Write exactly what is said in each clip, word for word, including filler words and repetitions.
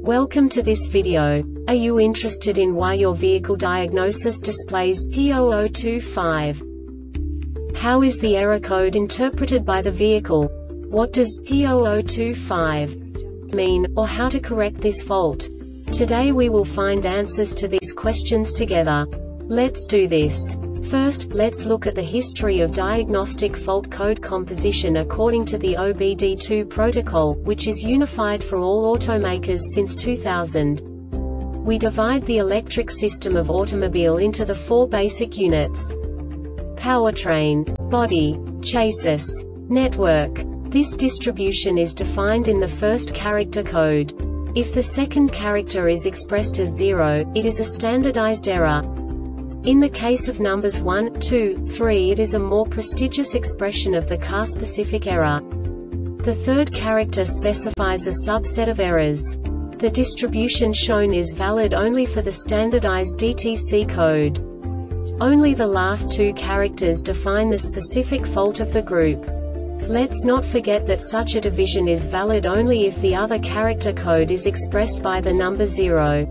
Welcome to this video. Are you interested in why your vehicle diagnosis displays P zero zero two five? How is the error code interpreted by the vehicle? What does P zero zero two five mean, or how to correct this fault? Today we will find answers to these questions together. Let's do this. First, let's look at the history of diagnostic fault code composition according to the O B D two protocol, which is unified for all automakers since two thousand. We divide the electric system of automobile into the four basic units: powertrain, body, chassis, network. This distribution is defined in the first character code. If the second character is expressed as zero, it is a standardized error. In the case of numbers one, two, three, it is a more prestigious expression of the car-specific error. The third character specifies a subset of errors. The distribution shown is valid only for the standardized D T C code. Only the last two characters define the specific fault of the group. Let's not forget that such a division is valid only if the other character code is expressed by the number zero.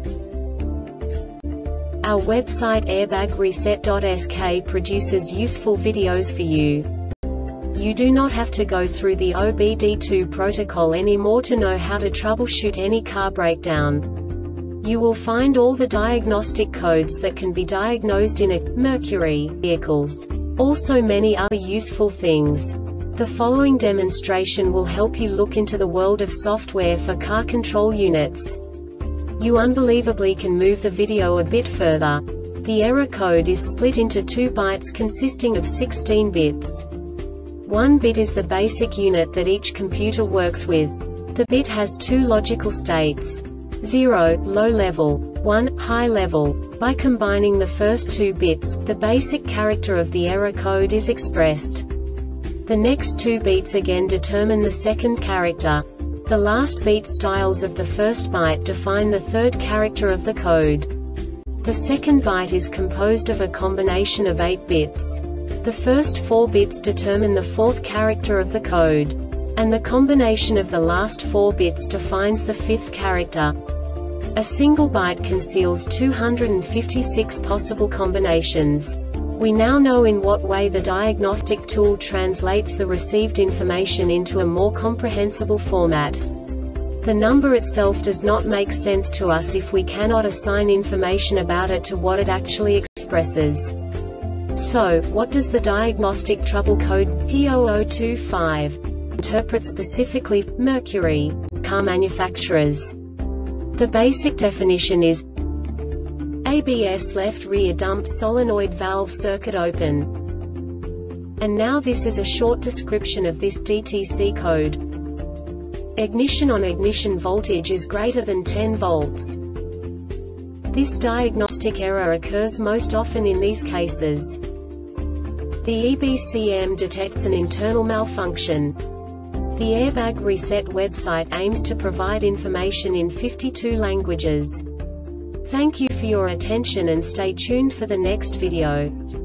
Our website airbag reset dot S K produces useful videos for you. You do not have to go through the O B D two protocol anymore to know how to troubleshoot any car breakdown. You will find all the diagnostic codes that can be diagnosed in a Mercury vehicles. Also many other useful things. The following demonstration will help you look into the world of software for car control units. You unbelievably can move the video a bit further. The error code is split into two bytes consisting of sixteen bits. One bit is the basic unit that each computer works with. The bit has two logical states: zero, low level, one, high level. By combining the first two bits, the basic character of the error code is expressed. The next two beats again determine the second character. The last beat styles of the first byte define the third character of the code. The second byte is composed of a combination of eight bits. The first four bits determine the fourth character of the code. And the combination of the last four bits defines the fifth character. A single byte conceals two hundred fifty-six possible combinations. We now know in what way the diagnostic tool translates the received information into a more comprehensible format. The number itself does not make sense to us if we cannot assign information about it to what it actually expresses. So, what does the diagnostic trouble code P zero zero two five interpret specifically for Mercury car manufacturers? The basic definition is A B S left rear dump solenoid valve circuit open. And now this is a short description of this D T C code. Ignition on ignition voltage is greater than ten volts. This diagnostic error occurs most often in these cases. The E B C M detects an internal malfunction. The Airbag Reset website aims to provide information in fifty-two languages. Thank you for your attention and stay tuned for the next video.